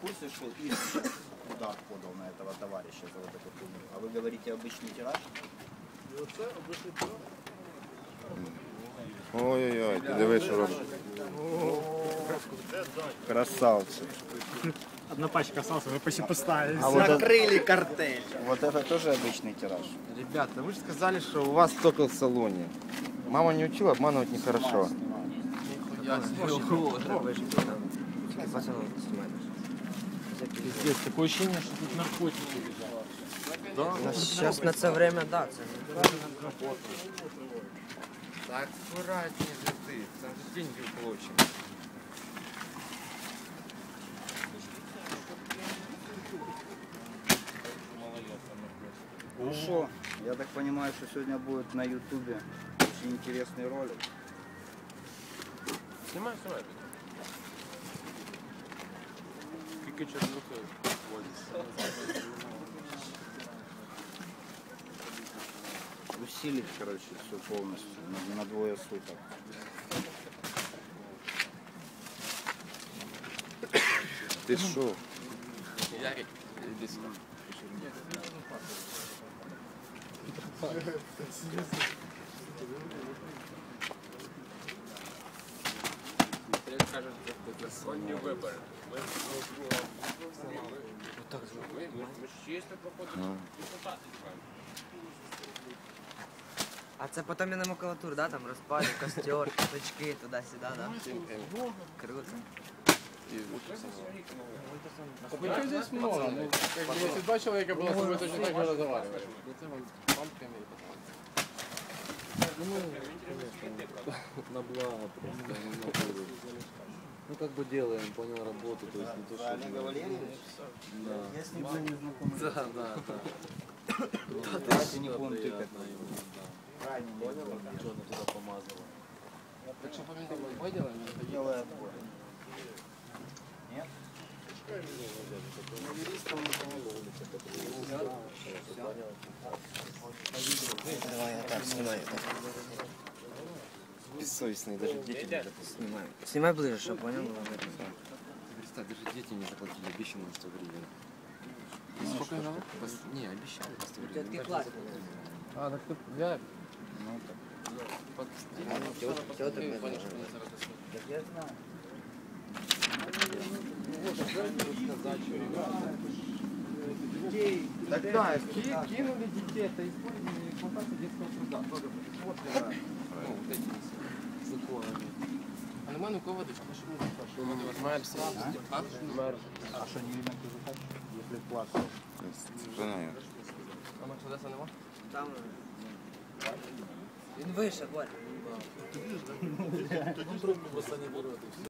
курсе, что Ильич удар подал на этого товарища за вот эту хуйню? А вы говорите обычный тираж? Ой-ой-ой, ти диви, що робиш. Красавці. Одна пачка осталась, мы почти поставили. А вот Закрыли картель. Вот это тоже обычный тираж. Ребята, вы же сказали, что у вас только в салоне. Мама не учила, обманывать нехорошо. Пиздец, такое ощущение, что тут наркотики лежат. Да? Сейчас на це время, да, це Так аккуратнее же ты, там же деньги получим. Ну что, я так понимаю, что сегодня будет на ютубе очень интересный ролик. Снимай. Какие чернухи водятся. Усилить, короче, все полностью на двое суток. Ты шо? Ярик, иди сюда. Сьогодні вибори. Ми ж чисто проходимо депутати. А це потім і на макулатуру, да, там розпалю, костер, точки, туди-сюди, да? Круто. Ничего здесь много. Ну, как бы, если два человека было, то мы точно так же разговаривали. На благо просто, не на пользу. Ну как бы делаем, понял работу, то есть не то, что... Олега Валерьевича? Да. Я с ним был не знаком. Да. Давайте не будем тыкать. Правильно, Понял, что она туда помазала? Так что помидоры поделаем? делай отбор. Нет? Давай я так снимаю. Бессовестные, даже дети не заплатили. Снимай ближе, чтобы понял? Представь, даже дети не заплатили, обещано 100 гривен. Сколько я дал? Не, обещали 100 гривен. Тетки классные. А, так ты взяли? Ну так. Теток Так я знаю. Так да, кинули детей, это использование эксплуатации детского труда. Тоже предусмотрено, ну, вот этими законами. А нема нікого дочка, що ми А что, не видно козака? Если платно. Знаю. А Мерседеса нема? Там... Він вище, Боря. Просто не берут и все.